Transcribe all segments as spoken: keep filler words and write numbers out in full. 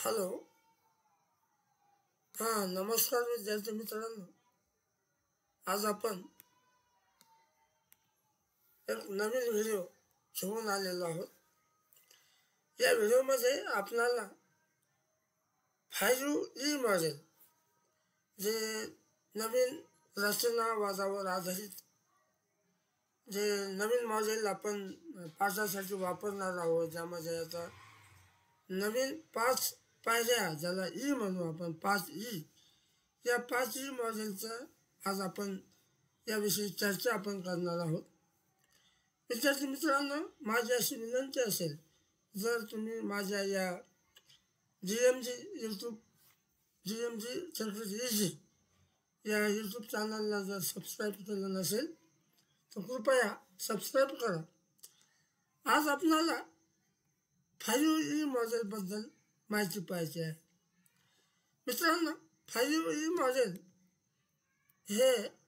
Hello. हां, नमस्कार विद्यार्थी मित्रांनो. आज आपण एक नवीन व्हिडिओ घेऊन आलेलो आहोत. या व्हिडिओमध्ये आपल्याला फाईव्ह ई मॉडेल जे नवीन रचनावादावर आधारित जे नवीन मॉडेल आपण पाठासाठी वापरणार आहोत, ज्यामध्ये आता नवीन पाच पायऱ्या ज्याला ई म्हणू आपण, पाच ई, या पाच ई मॉडेलचं आज आपण याविषयी चर्चा आपण करणार आहोत. विद्यार्थी मित्रांनो, माझी अशी विनंती असेल, जर तुम्ही माझ्या या G M G YouTube G M G circuit easy या यूट्यूब चॅनलला जर सबस्क्राईब केलं नसेल तर कृपया सबस्क्राईब करा. आज आपल्याला फाईव्ह ई मॉडेलबद्दल माहिती पाहिजे आहे. मित्रांनो, फाईव्ह ई मॉडेल हे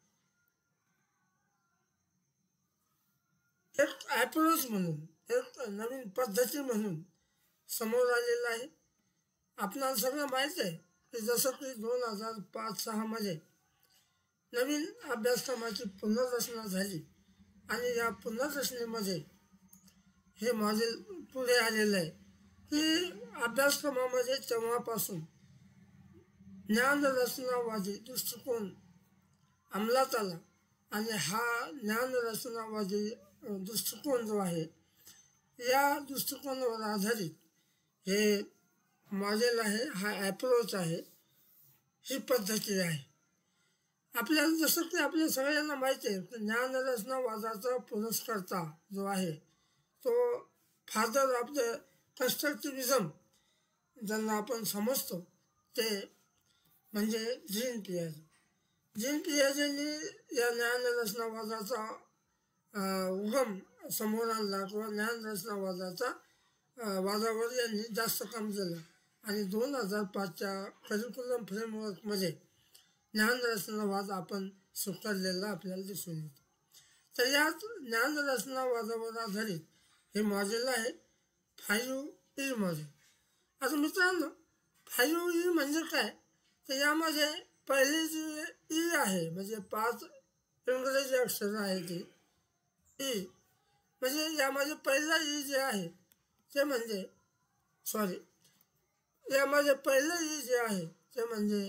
एक ॲप्रोच म्हणून, एक नवीन पद्धती म्हणून समोर आलेलं आहे. आपल्याला सगळं माहीत आहे की जसं की दोन हजार पाच सहामध्ये नवीन अभ्यासक्रमाची पुनर्रचना झाली आणि या पुनर्रचनेमध्ये हे मॉडेल पुढे आलेलं आहे की अभ्यासक्रमामध्ये तेव्हापासून ज्ञानरचनावादी दृष्टिकोन अंमलात आला आणि हा ज्ञानरचनावादी दृष्टिकोन जो आहे, या दृष्टिकोनावर आधारित हे मॉडेल आहे, हा ॲप्रोच आहे, ही पद्धती आहे. आपल्याला जसं की आपल्या सगळ्यांना माहिती आहे की ज्ञानरचनावादाचा पुरस्कर्ता जो आहे तो फादर ऑफ द कन्स्ट्रक्टिव्हिझम ज्यांना आपण समजतो ते म्हणजे जीन पियाजे. जीन पियाजेंनी या ज्ञानरचनावादाचा उगम समोर आणला किंवा ज्ञानरचनावादाचा वादावर यांनी जास्त काम केलं आणि दोन हजार पाचच्या करिक्युलम फ्रेमवर्कमध्ये ज्ञानरचनावाद आपण स्वीकारलेला आपल्याला दिसून येतो. तर यात ज्ञानरचनावादावर आधारित हे मॉडेल आहे फाईव्ह ई मॉडेल. आता मित्रांनो, फाईव्ह ई म्हणजे काय, तर यामध्ये पहिले जे ई आहे म्हणजे पाच इंग्रजी अक्षरं आहे ती ई, म्हणजे यामध्ये पहिला ई जे आहे ते म्हणजे सॉरी यामध्ये पहिलं ई जे आहे ते म्हणजे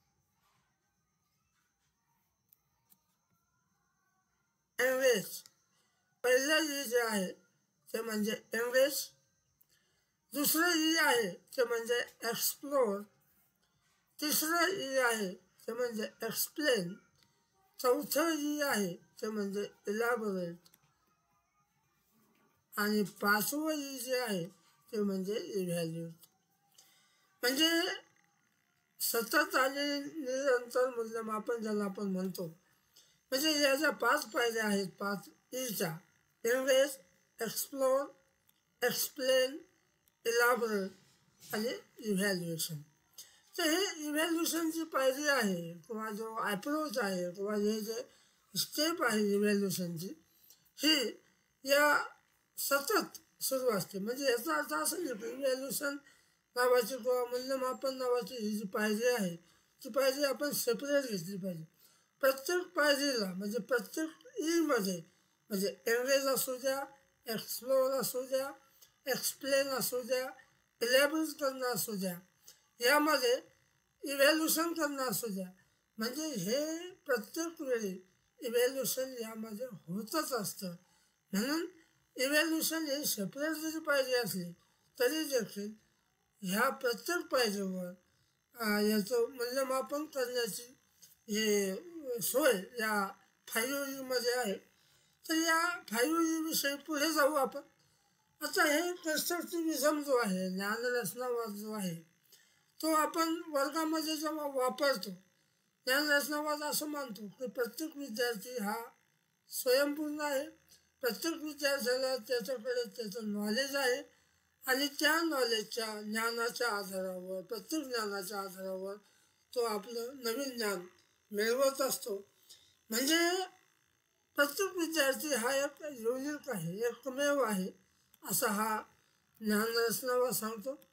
एंगेज. पहिलं ई जे आहे ते म्हणजे एंगेज. दुसरं ई आहे ते म्हणजे एक्सप्लोर. तिसरं ई आहे ते म्हणजे एक्सप्लेन. चौथं ई आहे ते म्हणजे इलॅबोरेट. आणि पाचवं ई जे आहे ते म्हणजे इव्हॅल्युएट. म्हणजे सतत आणि निरंतर मूल्यमापन ज्याला आपण म्हणतो. म्हणजे या ज्या पाच पायऱ्या आहेत पाच ईच्या, एंगेज, एक्सप्लोर, एक्सप्लेन, इलॅबोरेट आणि इव्हॅल्युएशन. तर हे इव्हॅल्युएशनची पायरी आहे किंवा जो ॲप्रोच आहे किंवा हे जे स्टेप आहे इव्हॅल्युएशनची, ही या सतत सुरू असते. म्हणजे याचा अर्थ असं नाही की इव्हॅल्युएशन नावाची किंवा मूल्यमापन नावाची ही जी पायरी आहे ती पायरी आपण सेपरेट घेतली पाहिजे. प्रत्येक पायरीला म्हणजे प्रत्येक ईमध्ये म्हणजे एंगेज असू द्या, एक्सप्लोर असू द्या, एक्सप्लेन असू द्या, इलॅबोरेट करणं असू द्या, यामध्ये इव्हॅल्युएशन करणं असू द्या, म्हणजे हे प्रत्येक वेळी इव्हॅल्युएशन यामध्ये होतच असतं. म्हणून इव्हॅल्युएशन हे सेपरेट जरी पायरी असली तरी देखील ह्या प्रत्येक पायरीवर याचं मूल्यमापन करण्याची हे सोय या फाईव्ह ईमध्ये आहे. तर या फाईव्ह ई विषयी पुढे जाऊ आपण. आता हे कन्स्ट्रक्टिव्हिझम जो आहे, ज्ञानरचनावाद जो आहे, तो आपण वर्गामध्ये जेव्हा वापरतो, ज्ञानरचनावाद असं मानतो की प्रत्येक विद्यार्थी हा स्वयंपूर्ण आहे. प्रत्येक विद्यार्थ्याला त्याच्याकडे त्याचं नॉलेज आहे आणि त्या नॉलेजच्या ज्ञानाच्या आधारावर, प्रत्येक ज्ञानाच्या आधारावर तो आपलं नवीन ज्ञान मिळवत असतो. म्हणजे प्रत्येक विद्यार्थी हा एक युनिक आहे, एकमेव आहे, असा हा ज्ञानरचनावाद सांगतो.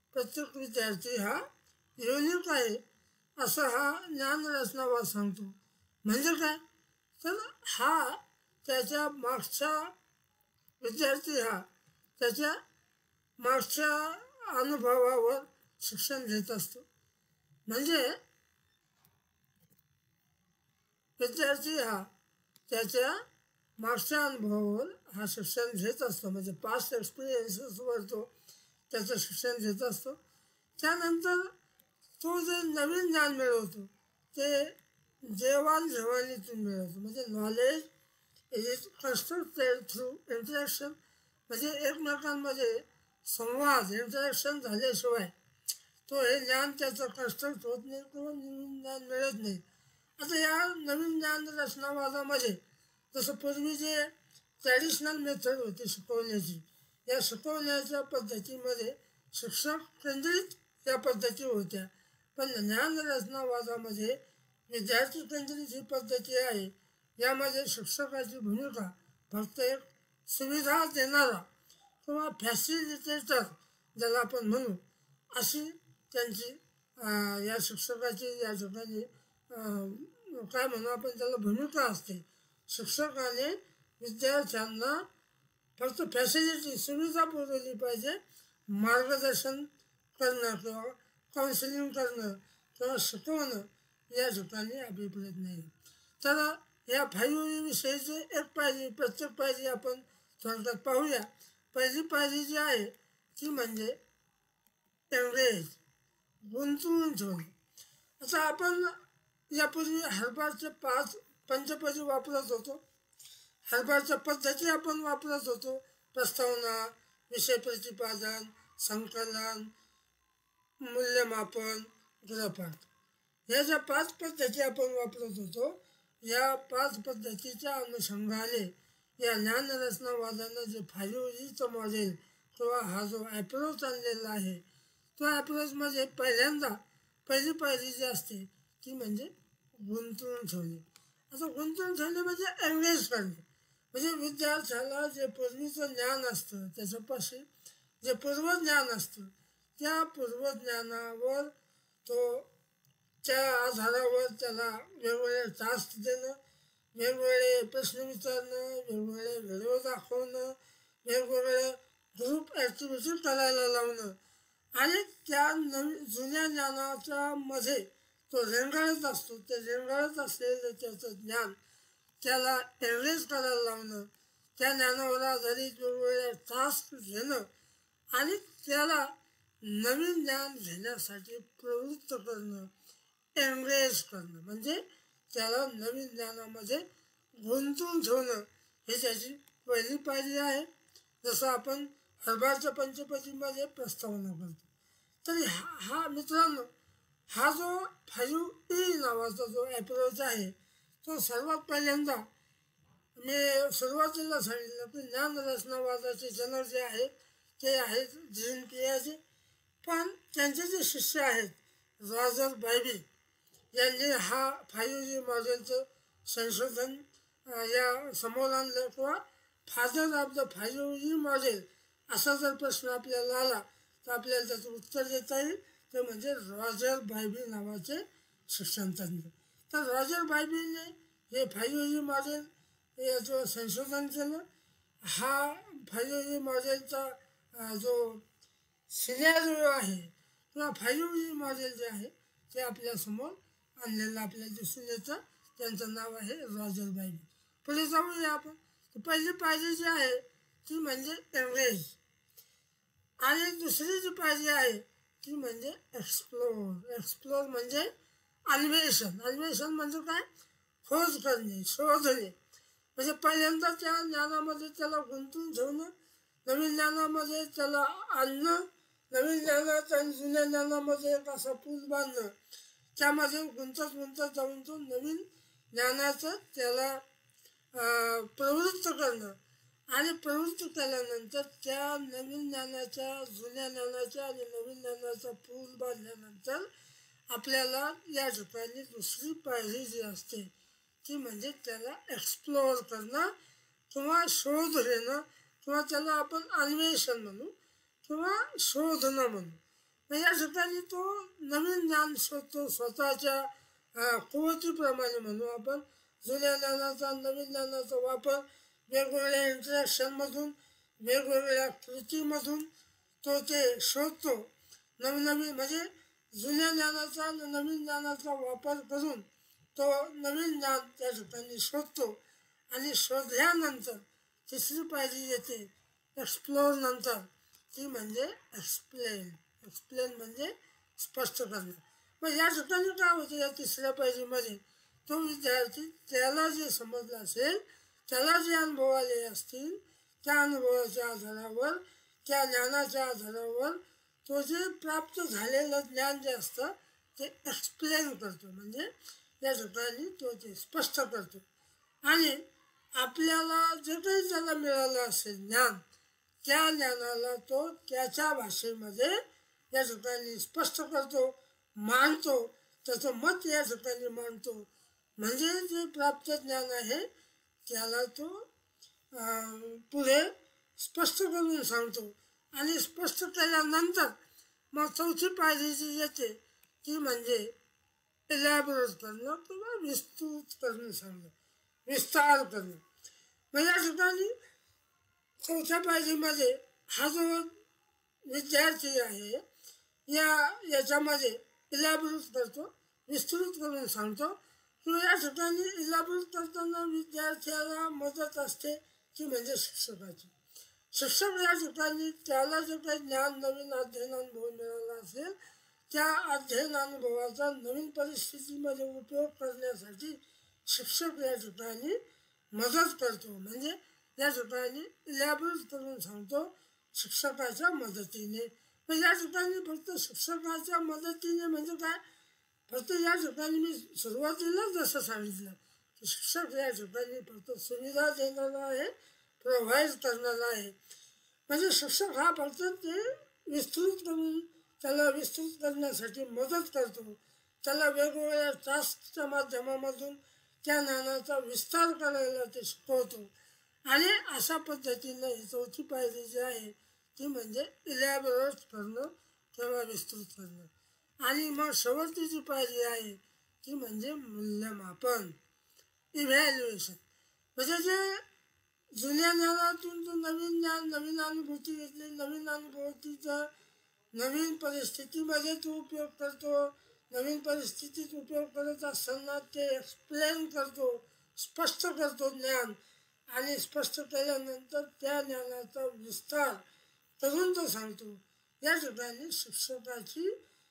प्रत्येक विद्यार्थी हा युनिक आहे असं हा ज्ञानरचनावाद सांगतो. म्हणजे काय तर हा त्याच्या मागच्या विद्यार्थी हा त्याच्या मागच्या अनुभवावर शिक्षण घेत असतो. म्हणजे विद्यार्थी हा त्याच्या मागच्या अनुभवावर हा शिक्षण घेत असतो. म्हणजे पास्ट एक्सपिरियन्सेसवर तो त्याचं शिक्षण घेत असतो. त्यानंतर तो जे नवीन ज्ञान मिळवतो ते देवाणघेवाणीतून मिळवतो. म्हणजे knowledge is constructed through interaction. म्हणजे एकमेकांमध्ये संवाद इंटरॅक्शन झाल्याशिवाय तो हे ज्ञान त्याचं कन्स्ट्रक्ट होत नाही किंवा नवीन ज्ञान मिळत नाही. आता या नवीन ज्ञान रचनावादामध्ये जसं पूर्वी जे ट्रॅडिशनल मेथड होती शिकवण्याची, या शिकवण्याच्या पद्धतीमध्ये शिक्षक केंद्रित या पद्धती होत्या. पण ज्ञानरचनावादामध्ये विद्यार्थी केंद्रित ही पद्धती आहे. यामध्ये शिक्षकाची भूमिका फक्त एक सुविधा देणारा किंवा फॅसिलिटेटर ज्याला आपण म्हणू अशी त्यांची या शिक्षकाची या ठिकाणी काय म्हणू आपण त्याला भूमिका असते. शिक्षकाने विद्यार्थ्यांना फक्त फॅसिलिटी सुविधा पुरवली पाहिजे. मार्गदर्शन करणं किंवा काउन्सिलिंग करणं किंवा शिकवणं या ठिकाणी अभिप्रेत नाही. तर या फाईव्ह विषयीचे एक पायरी प्रत्येक पायरी आपण थोडक्यात पाहूया. पहिली पायरी जी आहे ती म्हणजे एंगेज, गुंतवून ठेवणे. आता आपण यापूर्वी हरबारचे पाच पंचपदी वापरत होतो. हरबारच्या पद्धती आपण वापरत होतो. प्रस्तावना, विषय प्रतिपादन, संकलन, मूल्यमापन, गृहपाठ, या ज्या पाच पद्धती आपण वापरत होतो. या पाच पद्धतीच्या अनुषंगाने या ज्ञानरचनावादानं जे फाईव्ह ईचं मॉडेल किंवा हा जो ॲप्रोच आणलेला आहे तो ॲप्रोचमध्ये पहिल्यांदा पहिली पायरी जी असते ती म्हणजे गुंतवून ठेवणे. आता गुंतवून ठेवणे म्हणजे एंगेज करणे. म्हणजे विद्यार्थ्याला जे पूर्वीचं ज्ञान असतं त्याच्यापाशी जे पूर्वज्ञान असतं त्या पूर्वज्ञानावर तो त्या आधारावर त्याला वेगवेगळे टास्क देणं, वेगवेगळे प्रश्न विचारणं, वेगवेगळे व्हिडिओ दाखवणं, वेगवेगळे ग्रुप ॲक्टिव्हिटी करायला लावणं आणि त्या नवीन जुन्या ज्ञानाच्या मध्ये तो रेंगाळत असतो. ते रेंगाळत असलेलं त्याचं ज्ञान त्याला एंगेज करायला लावणं, त्या ज्ञानावर आधारित वेगवेगळे टास्क घेणं आणि त्याला नवीन ज्ञान घेण्यासाठी प्रवृत्त करणं, एंगेज करणं म्हणजे त्याला नवीन ज्ञानामध्ये गुंतवून ठेवणं हे त्याची पहिली पायरी आहे. जसं आपण हरबारच्या पंचपदीमध्ये प्रस्तावना करतो. तरी हा हा मित्रांनो हा जो फाईव्ह ई नावाचा जो ॲप्रोच आहे तो सर्वात पहिल्यांदा मी सुरुवातीला सांगितलं की ज्ञानरचनावादाचे जनक जे आहेत ते आहेत जीन पियाजे. पण त्यांचे जे शिष्य आहेत रॉजर बॅबी यांनी हा फाईव्ह ई मॉडेलचं संशोधन या समोर आणलं किंवा father of the five E model असा जर प्रश्न आपल्याला आला तर आपल्याला त्याचं उत्तर देता येईल. ते म्हणजे रॉजर बॅबी नावाचे शिक्षणतज्ञ. तर रॉजर बॅबीने हे फाईव्ह ई मॉडेल याचं संशोधन केलं. हा फाईव्ह ई मॉडेलचा जो सिनॅरिओ आहे किंवा फाईव्ह ई मॉडेल जे आहे ते आपल्यासमोर आणलेलं आपल्याला दिसून येतं. त्यांचं नाव आहे रॉजर बॅबी. पुढे जाऊया आपण. पहिली पायरी जी आहे ती म्हणजे एंगेज आणि दुसरी जी पायरी आहे ती म्हणजे एक्सप्लोर. एक्सप्लोर म्हणजे अन्वेषण. अन्वेषण म्हणजे काय? खोज करणे, शोधणे. म्हणजे पहिल्यांदा त्या ज्ञानामध्ये त्याला गुंतवून ठेवणं, नवीन ज्ञानामध्ये त्याला आणणं, नवीन ज्ञानात आणि जुन्या ज्ञानामध्ये एक असा पूल बांधणं, त्यामध्ये गुंतत गुंतत जाऊन तो नवीन ज्ञानाचं त्याला प्रवृत्त करणं आणि प्रवृत्त केल्यानंतर त्या नवीन ज्ञानाच्या जुन्या ज्ञानाच्या आणि नवीन ज्ञानाचा पूल बांधल्यानंतर आपल्याला या ठिकाणी दुसरी पायरी जी असते ती म्हणजे त्याला एक्सप्लोअर करणं किंवा शोध घेणं किंवा त्याला आपण अन्वेषण म्हणू किंवा शोधणं म्हणू. मग या ठिकाणी तो नवीन ज्ञान शोधतो स्वतःच्या कुवतीप्रमाणे म्हणू आपण. जुन्या ज्ञानाचा नवीन ज्ञानाचा वापर वेगवेगळ्या इंटरॅक्शनमधून वेगवेगळ्या कृतीमधून तो ते शोधतो. नवनवीन म्हणजे जुन्या ज्ञानाचा नवीन ज्ञानाचा वापर करून तो नवीन ज्ञान त्या ठिकाणी शोधतो. आणि शोधल्यानंतर तिसरी पायरी येते एक्सप्लोर नंतर, ती म्हणजे एक्सप्लेन. एक्सप्लेन म्हणजे स्पष्ट करणं. मग या ठिकाणी काय होतं या तिसऱ्या पायरीमध्ये, तो विद्यार्थी त्याला जे समजलं असेल, त्याला जे अनुभव आले असतील, त्या अनुभवाच्या आधारावर, त्या ज्ञानाच्या आधारावर तो जे प्राप्त झालेलं ज्ञान जे असतं ते एक्सप्लेन करतो. म्हणजे या ठिकाणी तो ते स्पष्ट करतो. आणि आपल्याला जे काही त्याला मिळालं असेल ज्ञान, त्या ज्ञानाला तो त्याच्या भाषेमध्ये या ठिकाणी स्पष्ट करतो, मांडतो, त्याचं मत या ठिकाणी मांडतो. म्हणजे जे प्राप्त ज्ञान आहे त्याला तो पुढे स्पष्ट करून सांगतो. आणि स्पष्ट केल्यानंतर मग चौथी पायरी जी येते ती म्हणजे इलॅबोरेट करणं किंवा विस्तृत करणं सांगणं, विस्तार करणं. मग या ठिकाणी चौथ्या पायरीमध्ये हा जो विद्यार्थी आहे या याच्यामध्ये इलॅबोरेट करतो, विस्तृत करून सांगतो. किंवा या ठिकाणी इलॅबोरेट करताना विद्यार्थ्याला मदत असते ती म्हणजे शिक्षकाची. शिक्षक या ठिकाणी त्याला जे काही ज्ञान नवीन अध्ययनानुभव मिळाला असेल त्या अध्ययनानुभवाचा नवीन परिस्थितीमध्ये उपयोग करण्यासाठी शिक्षक या ठिकाणी मदत करतो. म्हणजे या ठिकाणी इलॅबोरेट करून सांगतो शिक्षकाच्या मदतीने. पण या ठिकाणी फक्त शिक्षकाच्या मदतीने म्हणजे काय, फक्त या ठिकाणी मी सुरुवातीला जसं सांगितलं की शिक्षक या ठिकाणी फक्त सुविधा देणारा आहे, प्रोव्हाइड करणारा आहे. म्हणजे शिक्षक हा फक्त ते विस्तृत करून त्याला विस्तृत करण्यासाठी मदत करतो. त्याला वेगवेगळ्या टास्कच्या माध्यमामधून त्या ज्ञानाचा विस्तार करायला ते शिकवतो. आणि अशा पद्धतीनं ही चौथी पायरी जी आहे ती म्हणजे इलॅबोरेट करणं किंवा विस्तृत करणं. आणि मग शेवटची जी पायरी आहे ती म्हणजे मूल्यमापन, इव्हॅल्युएशन. म्हणजे जे जुन्या ज्ञानातून तो नवीन ज्ञान, नवीन अनुभूती घेतली, नवीन अनुभूतीचा नवीन परिस्थितीमध्ये तो उपयोग करतो. नवीन परिस्थितीत उपयोग करत असताना ते एक्सप्लेन करतो, स्पष्ट करतो ज्ञान. आणि स्पष्ट केल्यानंतर त्या ज्ञानाचा विस्तार करून तो सांगतो. या ठिकाणी शिक्षकाची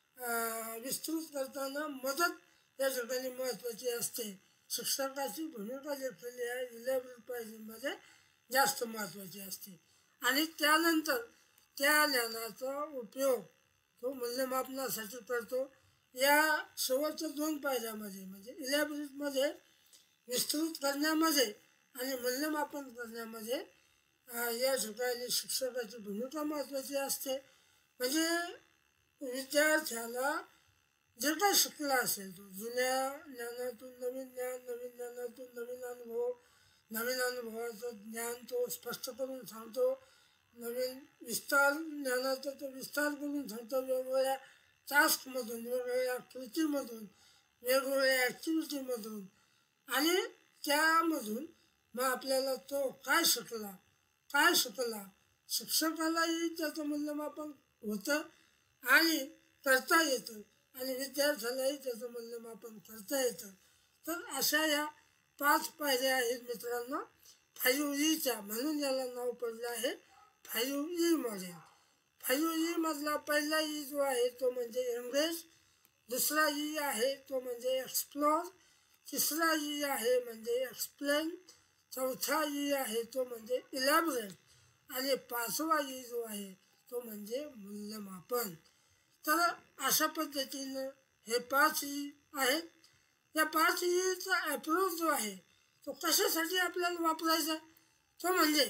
विस्तृत करताना मदत या ठिकाणी महत्त्वाची असते. शिक्षकाची भूमिका देखील या इलॅबोरेट पायरीमध्ये जास्त महत्त्वाची असते. आणि त्यानंतर त्या ज्ञानाचा उपयोग तो मूल्यमापनासाठी करतो. या शेवटच्या दोन पायऱ्यामध्ये म्हणजे इलॅबोरेटमध्ये, विस्तृत करण्यामध्ये आणि मूल्यमापन करण्यामध्ये या ठिकाणी शिक्षकाची भूमिका महत्त्वाची असते. म्हणजे विद्यार्थ्याला जे काही शिकला असेल तो जुन्या ज्ञानातून नवीन ज्ञान, नवीन ज्ञानातून नवीन अनुभव, नवीन अनुभवाचं ज्ञान तो स्पष्ट करून सांगतो. नवीन विस्तार ज्ञानाचा तो विस्तार करून सांगतो. वेगवेगळ्या टास्कमधून, वेगवेगळ्या कृतीमधून, वेगवेगळ्या ॲक्टिव्हिटीमधून. आणि त्यामधून मग आपल्याला तो काय शिकला, काय शिकला, शिक्षकालाही त्याचं मूल्यमापन होतं आणि करता येतं आणि विद्यार्थ्यालाही त्याचं मूल्यमापन करता येतं. तर अशा या पाच पायऱ्या आहेत मित्रांनो फाईव्ह ईच्या. म्हणून याला नाव पडलं आहे five E model. Five E मधला पहिला ई जो आहे तो म्हणजे एंगेज, दुसरा ई आहे तो म्हणजे एक्सप्लोर, तिसरा ई आहे म्हणजे एक्सप्लेन, चौथा ई आहे तो म्हणजे इलॅबोरेट आणि पाचवा ई जो आहे तो म्हणजे मूल्यमापन. तर अशा पद्धतीनं हे पाच ई आहेत. या पाच ईचा अप्रोच जो आहे तो कशासाठी आपल्याला वापरायचा, तो म्हणजे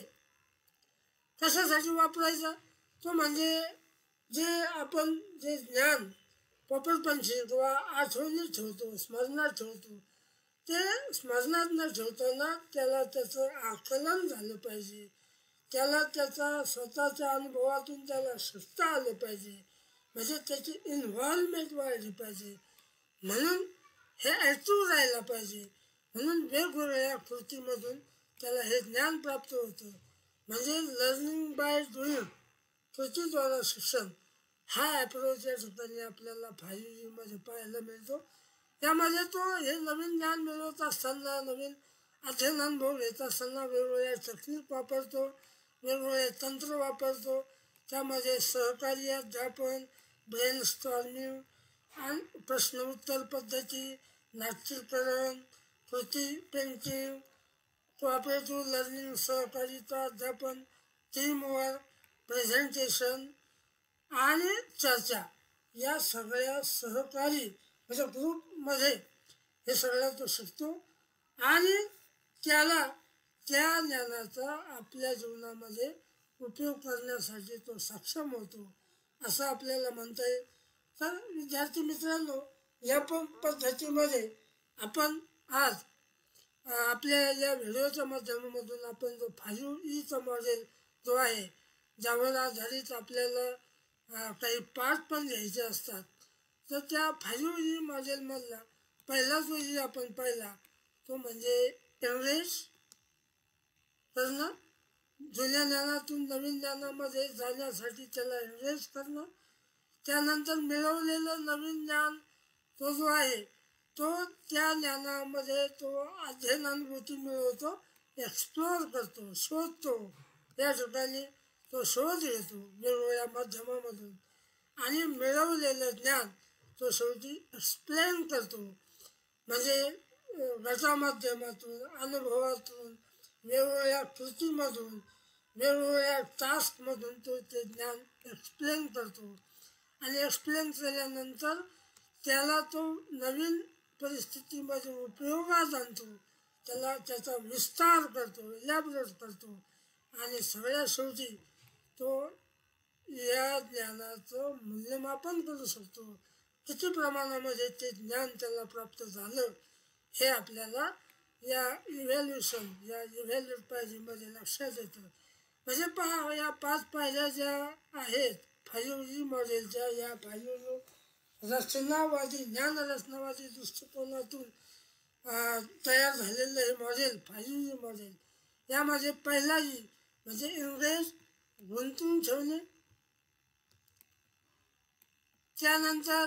कशासाठी वापरायचा तो म्हणजे जे आपण जे ज्ञान पोपटपंची किंवा आठवणीत ठेवतो, स्मरणात ठेवतो, ते स्मरणात न ठेवताना त्याला त्याचं आकलन झालं पाहिजे. त्याला त्याचा स्वतःच्या अनुभवातून त्याला शिकता आलं पाहिजे. म्हणजे त्याची इन्व्हॉल्वमेंट वाढली पाहिजे, म्हणून हे ॲक्टिव्ह राहायला पाहिजे. म्हणून वेगवेगळ्या कृतीमधून त्याला हे ज्ञान प्राप्त होतं. म्हणजे लर्निंग बाय डुईंग, कृतीद्वारा शिक्षण, हा ॲप्रोच या ठिकाणी आपल्याला फायव्ह जीमध्ये पाहायला मिळतो. त्यामध्ये तो हे नवीन ज्ञान मिळवत असताना, नवीन अध्ययन अनुभव घेत असताना वेगवेगळ्या टेक्निक वापरतो, वेगवेगळे तंत्र वापरतो. त्यामध्ये सहकारी अध्यापन, ब्रेन स्टॉर्मिंग आणि प्रश्न उत्तर पद्धती, नाट्यीकरण, कृती पेंटिंग, कोऑपरेटिव्ह लर्निंग, सहकारिता अध्यापन, टीमवर्क, प्रेझेंटेशन आणि चर्चा, या सगळ्या सहकारी म्हणजे ग्रुपमध्ये हे सगळं तो शिकतो आणि त्याला त्या ज्ञानाचा आपल्या जीवनामध्ये उपयोग करण्यासाठी तो सक्षम होतो, असं आपल्याला म्हणता येईल. तर विद्यार्थी मित्रांनो, या प पद्धतीमध्ये आपण आज आपल्या या व्हिडिओच्या माध्यमामधून आपण जो फाईव्ह ईचा मॉडेल जो आहे, ज्यावर आधारित आपल्याला काही पाठ पण घ्यायचे असतात, तर त्या फाईव्ह ई मॉडेलमधला पहिला जो ई आपण पाहिला तो म्हणजे एव्हरेज करणं, जुन्या ज्ञानातून नवीन ज्ञानामध्ये जाण्यासाठी त्याला एव्हरेज करणं. त्यानंतर मिळवलेलं नवीन ज्ञान तो जो आहे तो त्या ज्ञानामध्ये तो अध्ययनानुभूती मिळवतो, एक्सप्लोअर करतो, शोधतो. या ठिकाणी तो शोध घेतो वेगवेगळ्या माध्यमामधून आणि मिळवलेलं ज्ञान तो शेवटी एक्सप्लेन करतो. म्हणजे गटामाध्यमातून, अनुभवातून, वेगवेगळ्या कृतीमधून, वेगवेगळ्या टास्कमधून तो ते ज्ञान एक्सप्लेन करतो. आणि एक्सप्लेन केल्यानंतर त्याला तो नवीन परिस्थितीमध्ये उपयोगात आणतो, त्याला त्याचा विस्तार करतो, इलॅबोरेट करतो आणि सगळ्या शेवटी तो या ज्ञानाचं मूल्यमापन करू शकतो. किती प्रमाणामध्ये ते ज्ञान त्याला प्राप्त झालं हे आपल्याला या इव्हॅल्युएशन, या इव्हॅल्युएट पायरीमध्ये लक्षात येतं. म्हणजे पहा, या पाच पायऱ्या ज्या आहेत फाईव्ह ई मॉडेलच्या, या फाईव्ह रचनावादी, ज्ञान रचनावादी दृष्टिकोनातून तयार झालेलं हे मॉडेल फाईव्ह ई मॉडेल. यामध्ये पहिला ई म्हणजे इंग्रज, गुंतवून ठेवणे. त्यानंतर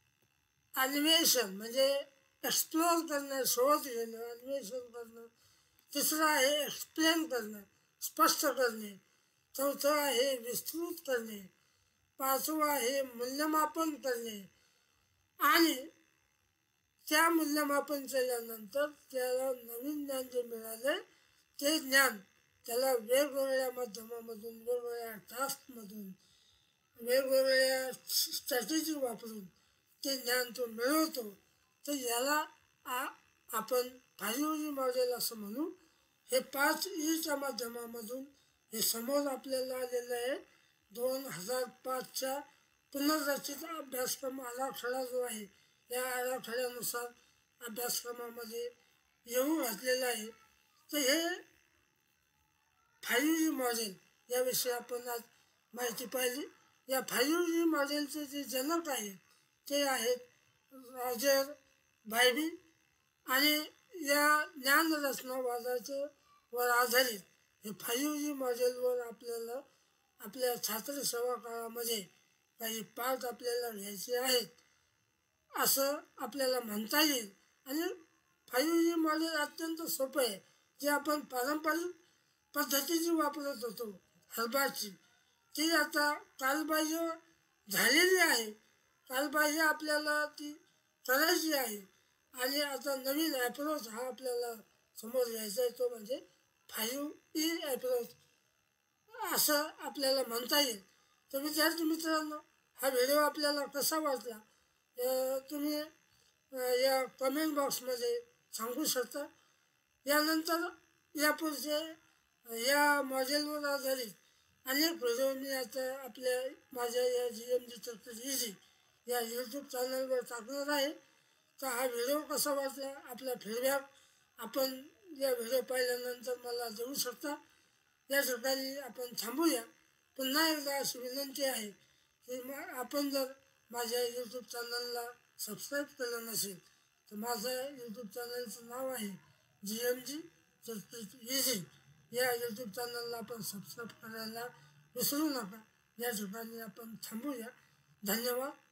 अन्वेषण म्हणजे एक्सप्लोअर करणं, शोध घेणं, अन्वेषण करणं. तिसरं आहे एक्सप्लेन करणं, स्पष्ट करणे. चौथं आहे विस्तृत करणे. पाचवं आहे मूल्यमापन करणे. आणि त्या मूल्यमापन केल्यानंतर त्याला नवीन ज्ञान जे मिळाले ते ज्ञान त्याला वेगवेगळ्या माध्यमामधून, वेगवेगळ्या टास्कमधून, वेगवेगळ्या स्ट्रॅटेजी वापरून ते ज्ञान तो मिळवतो. तर याला आ आपण फाईव्ह ई मॉडेल असं म्हणू. हे पाच ईच्या माध्यमामधून हे समोर आपल्याला आलेलं आहे. दोन हजार पाचच्या पुनर्रचित अभ्यासक्रम आराखडा जो आहे, या आराखड्यानुसार अभ्यासक्रमामध्ये येऊ घातलेलं आहे. तर हे फाईव्ह ई मॉडेल याविषयी आपण आज माहिती पाहिली. या फाईव्ह ई मॉडेलचे जे जनक आहेत ते आहेत रॉजर बायबी. आणि या ज्ञानरचनावादाचे वर आधारित हे फाईव्ह ई मॉडेलवर आपल्याला आपल्या छात्रसेवा काळामध्ये काही पाठ आपल्याला घ्यायचे आहेत असं आपल्याला म्हणता येईल. आणि फाईव्ह ई मॉडेल अत्यंत सोपं आहे. जे आपण पारंपरिक पद्धतीची वापरत होतो हरबाची, ती आता कालबाह्य झालेली आहे. कालबाह्य आपल्याला ती करायची आहे. आणि आता नवीन ॲप्रोच हा आपल्याला समोर घ्यायचा आहे, तो म्हणजे फाईव्ह ई ॲप्रोच असं आपल्याला म्हणता येईल. तर विद्यार्थी मित्रांनो, हा व्हिडिओ आपल्याला कसा वाटला तुम्ही या कमेंट बॉक्समध्ये सांगू शकता. यानंतर यापुढचे या मॉडेलवर आधारित अनेक व्हिडिओ मी आता आपल्या माझ्या या जी एम जी तर इझी या यूट्यूब चॅनलवर टाकणार आहे. तर हा व्हिडिओ कसा वाटला, आपला फीडबॅक आपण या व्हिडिओ पाहिल्यानंतर मला देऊ शकता. या ठिकाणी आपण थांबूया. पुन्हा एकदा अशी विनंती आहे की मग आपण जर माझ्या यूट्यूब चॅनलला सबस्क्राईब केलं नसेल तर माझं यूट्यूब चॅनलचं नाव आहे G M G Jaspreet easy. या यूट्यूब चॅनलला आपण सबस्क्राईब करायला विसरू नका. या ठिकाणी आपण थांबूया. धन्यवाद.